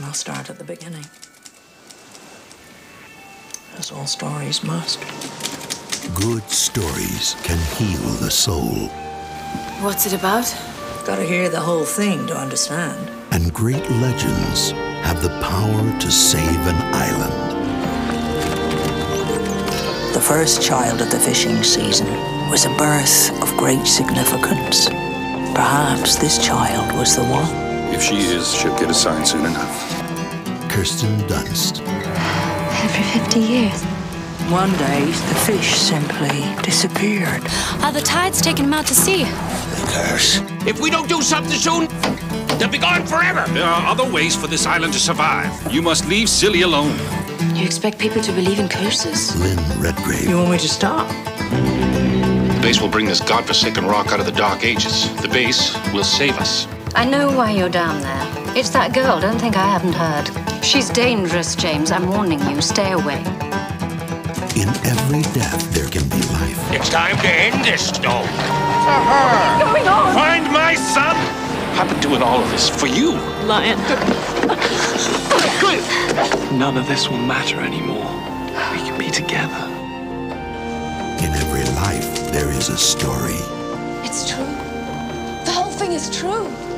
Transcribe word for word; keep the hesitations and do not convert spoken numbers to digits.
I'll start at the beginning. As all stories must. Good stories can heal the soul. What's it about? Gotta hear the whole thing to understand. And great legends have the power to save an island. The first child of the fishing season was a birth of great significance. Perhaps this child was the one. If she is, she'll get a sign soon enough. Kirsten Dunst. Every fifty years. One day, the fish simply disappeared. Are the tides taking them out to sea? The curse. If we don't do something soon, they'll be gone forever. There are other ways for this island to survive. You must leave Silly alone. You expect people to believe in curses? Lynn Redgrave. You want me to stop? The base will bring this godforsaken rock out of the Dark Ages. The base will save us. I know why you're down there. It's that girl. Don't think I haven't heard. She's dangerous, James. I'm warning you. Stay away. In every death, there can be life. It's time to end this, Snow. What's going on? Find my son. I've been doing all of this for you. Lion. None of this will matter anymore. We can be together. In every life, there is a story. It's true. The whole thing is true.